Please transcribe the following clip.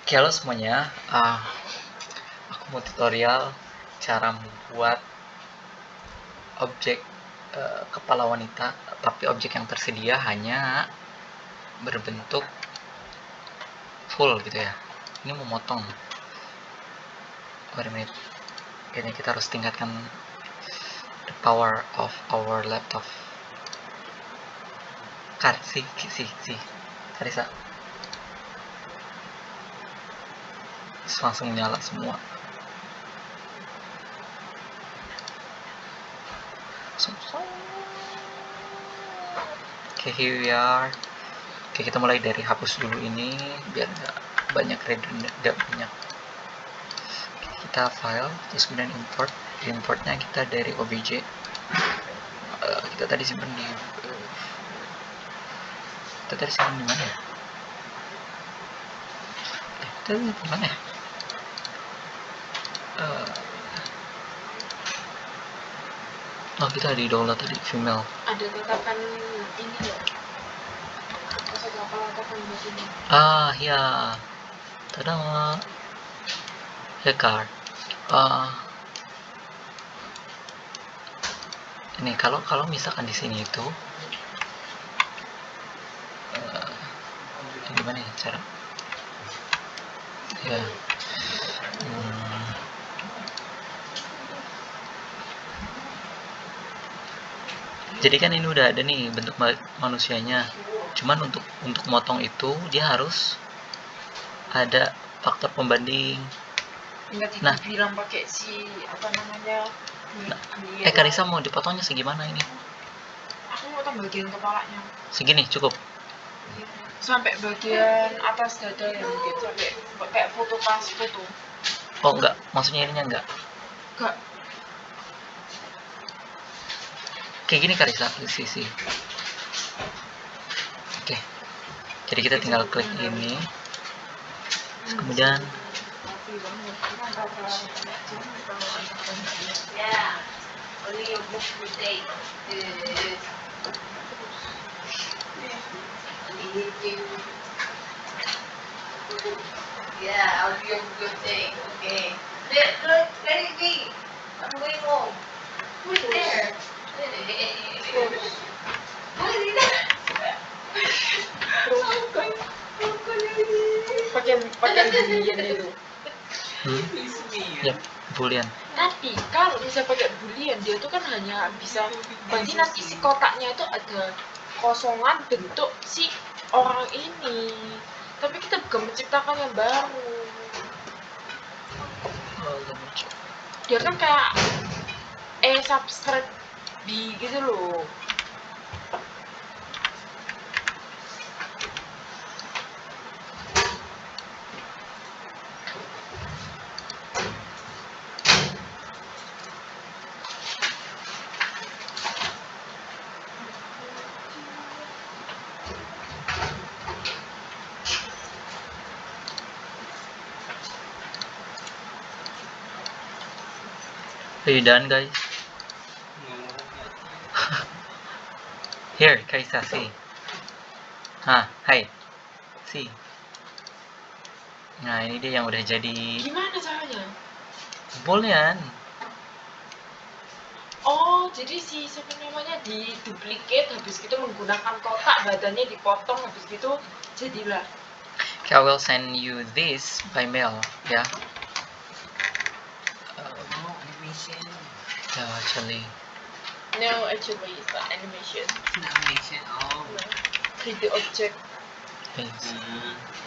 Oke, halo semuanya. Aku mau tutorial cara membuat objek kepala wanita, tapi objek yang tersedia hanya berbentuk full gitu ya. Ini memotong. Wait a minute. Kayaknya kita harus tingkatkan the power of our laptop. Karisa. Terus langsung nyala semua. Oke, here we are. Oke, kita mulai dari hapus dulu ini biar nggak banyak nggak banyak. Kita file, terus kemudian import. Importnya kita dari obj. Kita tadi simpan di mana ya? Kita di mana ya? Kita di download tadi female. Ada tatakan ini ya? Maksudnya apa tatakan begini? Ya. Tada. Card. Ini kalau misalkan di sini itu gimana ya cara? Ya. Jadi kan ini udah ada nih bentuk manusianya. Cuman untuk motong itu dia harus ada faktor pembanding. Nah, bilang pakai si apa namanya? Karisa mau dipotongnya segimana ini? Aku mau potong bagian kepalanya. Segini cukup. Sampai bagian atas dada yang gitu, sampai kayak foto pas foto. Oh enggak, maksudnya ininya enggak? Enggak. Kayak gini Karisa, di sisi. Oke. Jadi kita tinggal klik ini. Terus kemudian I'll be a good thing. Okay. Look, let it be. I'm going home. Who's there? Pakai boolean itu. Ya, boolean. Tapi kalau bisa pakai boolean, dia tuh kan hanya bisa berarti nanti si kotaknya itu ada kosongan bentuk si orang ini. Tapi kita bukan menciptakan yang baru. Dia kan kayak subscribe B gitu loh. Are you done, guys? Here, Kaisa, see. Hai. See. Nah, ini dia yang udah jadi. Gimana caranya? Boolean. Oh, jadi si siapa namanya diduplicate, habis gitu menggunakan kotak, badannya dipotong, habis gitu jadilah. Okay, I will send you this by mail, ya. Yeah, actually. No, actually it's not animation. Animation. Oh. 3D object. Yes.